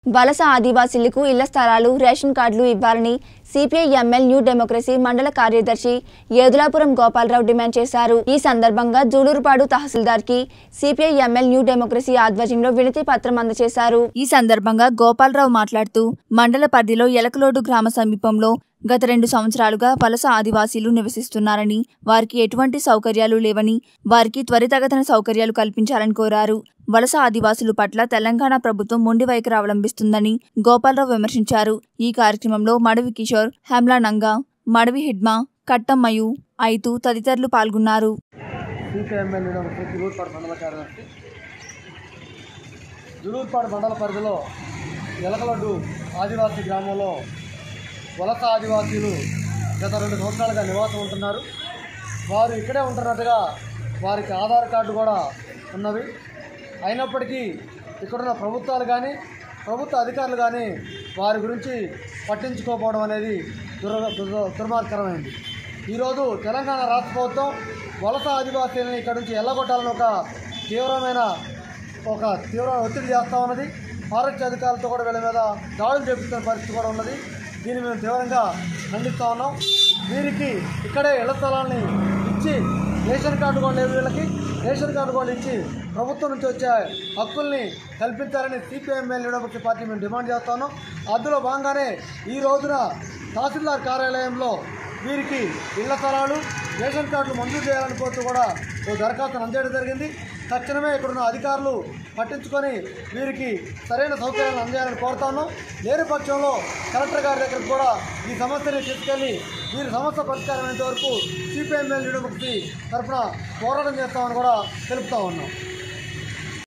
వలస ఆదివాసీలకు ఇళ్ల స్థలాలు రేషన్ కార్డులు ఇవ్వాలని సిపిఐ ఎంఎల్ న్యూ డెమోక్రసీ మండల కార్యదర్శి ఏదులాపురం గోపాలరావు డిమాండ్ చేశారు। ఈ సందర్భంగా జూలూరుపాడు తహసీల్దార్కి సిపిఐ ఎంఎల్ న్యూ డెమోక్రసీ ఆధ్వర్యంలో వినతి పత్రం అందజేశారు। ఈ సందర్భంగా గోపాలరావు మాట్లాడుతూ మండల పరిధిలో ఎలకలోడు గ్రామ సమీపంలో గత 2 సంవత్సరాలుగా వలస ఆదివాసీలు నివసిస్తున్నారని, వారికి ఎటువంటి సౌకర్యాలు లేవని, వారికి త్వరితగతిన సౌకర్యాలు కల్పించాలని కోరారు। వలస ఆదివాసుల పట్ల తెలంగాణ ప్రభుత్వం మొండి వైఖరి అవలంబిస్తుందని గోపాలరావు విమర్శించారు। ఈ కార్యక్రమంలో మడవి కిషోర్, హెమ్లా నంగా, మడవి హిడ్మా, కట్టమ్మయు, ఐతు తదితరులు పాల్గొన్నారు। జూలూరుపాడు మండల పరిధిలో ఎలకలడ్డు ఆదివాసీ గ్రామంలో వలస ఆదివాసీలు గత 2 సంవత్సరాలుగా నివాసం ఉంటున్నారు। వారు ఇక్కడే ఉంటున్నట్టుగా వారికి ఆధార్ కార్డు కూడా ఉన్నవి। అయినప్పటికీ ఇక్కడున్న ప్రభుత్వాలు కానీ ప్రభుత్వ అధికారులు కానీ వారి గురించి పట్టించుకోకపోవడం అనేది దుర్మార్గకరమైంది। ఈరోజు తెలంగాణ రాష్ట్ర ప్రభుత్వం వలస ఆదివాసీలని ఇక్కడ నుంచి ఎల్లగొట్టాలని తీవ్రమైన ఒత్తిడి చేస్తూ ఉన్నది। ఫారెస్ట్ అధికారులతో కూడా వీళ్ళ మీద దాడులు చేపిస్తున్న పరిస్థితి కూడా ఉన్నది। దీన్ని మేము తీవ్రంగా ఖండిస్తూ ఉన్నాం। వీరికి ఇక్కడే ఇళ్ల స్థలాన్ని ఇచ్చి రేషన్ కార్డు కూడా లేవు, వీళ్ళకి రేషన్ కార్డు కూడా ఇచ్చి ప్రభుత్వం నుంచి వచ్చే హక్కుల్ని కల్పించాలని సిపిఐఎంఎల్ న్యూ పార్టీ మేము డిమాండ్ చేస్తా ఉన్నాం। అందులో భాగంగానే ఈ రోజున తహసీల్దార్ కార్యాలయంలో వీరికి ఇళ్ల స్థలాలు రేషన్ కార్డులు మంజూరు చేయాలని కోరుతూ కూడా ఓ దరఖాస్తును అందజేయడం జరిగింది। తక్షణమే ఇక్కడున్న అధికారులు పట్టించుకొని వీరికి సరైన సౌకర్యాలను అందజేయాలని కోరుతాను। లేని పక్షంలో కలెక్టర్ గారి దగ్గరకు కూడా ఈ సమస్యని తీసుకెళ్లి వీరి సమస్య పరిష్కారమైనంత వరకు సిపిఐఎంఎల్ న్యూ డెమోక్రసీ తరఫున పోరాటం చేస్తామని కూడా తెలుపుతా ఉన్నాం।